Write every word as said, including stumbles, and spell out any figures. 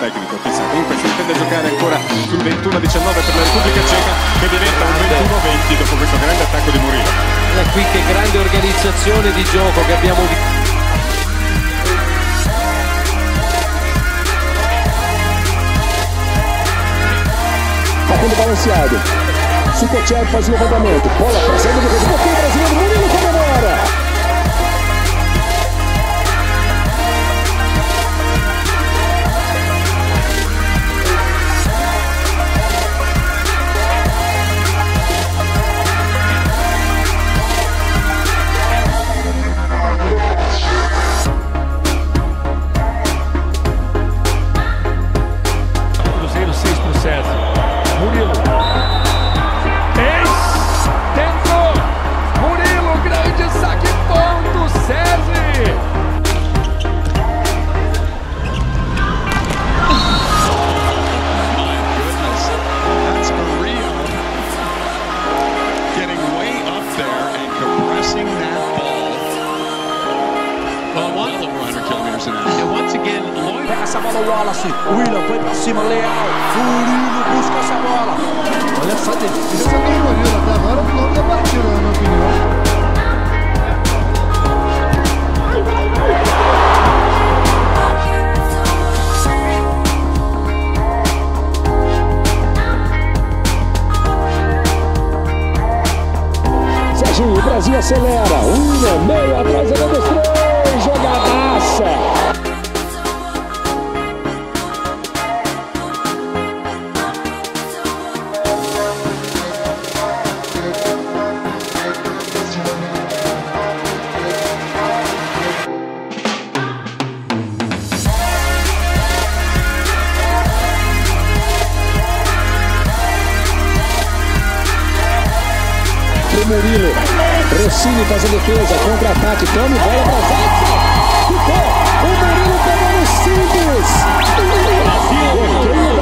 tecnico, chissà, comunque si intende giocare ancora sul ventuno a diciannove per la Repubblica Ceca, che diventa un ventuno a venti dopo questo grande attacco di Murillo. Da qui che grande organizzazione di gioco che abbiamo visto. Batendo balanceado, Sukochev faz o levantamento, bola passando de resboteio brasileiro, Murilo comemora! Murilo. Eis! Tentou! Murilo, grande saque, ponto, César! That's Maria getting way up there and compressing that ball. Well, one over one hundred kilometers an hour. And once again, Lloyd. Pega essa bola, o Wallace. O William foi pra cima, leal. Murilo busca essa bola. Olha só, defesa do Murilo. Até agora o nome da partida, na minha opinião. Serginho, o Brasil acelera. Um, meio atrás, é dos três. Jogadaça. Murilo, Rossini faz a defesa, contra-ataque, tome bola para Zaitsev, ficou, o Murilo pegou no simples, Brasil,